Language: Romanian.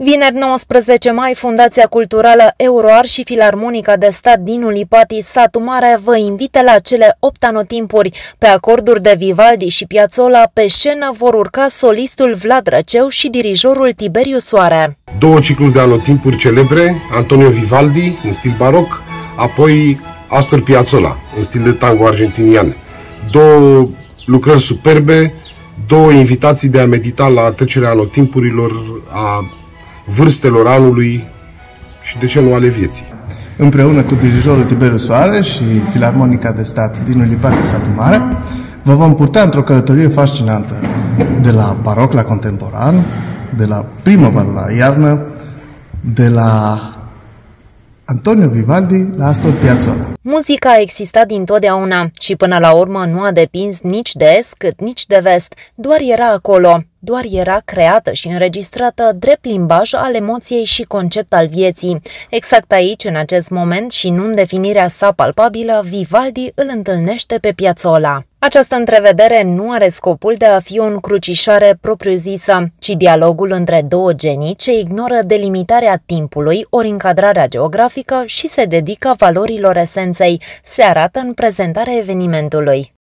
Vineri 19 mai, Fundația Culturală Euroart și Filarmonica de Stat Dinu Lipati, Satu Mare, vă invită la cele 8 anotimpuri. Pe acorduri de Vivaldi și Piazzolla, pe scenă vor urca solistul Vlad Răceu și dirijorul Tiberiu Soare. Două cicluri de anotimpuri celebre, Antonio Vivaldi în stil baroc, apoi Astor Piazzolla în stil de tango argentinian. Două lucrări superbe, două invitații de a medita la trecerea anotimpurilor, a vârstelor anului și, de ce nu, ale vieții. Împreună cu dirijorul Tiberiu Soare și Filarmonica de Stat Dinu Lipati, Satu Mare, vă vom purta într-o călătorie fascinantă, de la baroc la contemporan, de la primăvară la iarnă, de la Antonio Vivaldi la Astor Piazzolla. Muzica a existat dintotdeauna și până la urmă nu a depins nici de est cât nici de vest, doar era acolo, doar era creată și înregistrată drept limbaj al emoției și concept al vieții. Exact aici, în acest moment și nu în definirea sa palpabilă, Vivaldi îl întâlnește pe Piazzolla. Această întrevedere nu are scopul de a fi o încrucișare propriu-zisă, ci dialogul între două genii ce ignoră delimitarea timpului ori încadrarea geografică și se dedică valorilor esenței, se arată în prezentarea evenimentului.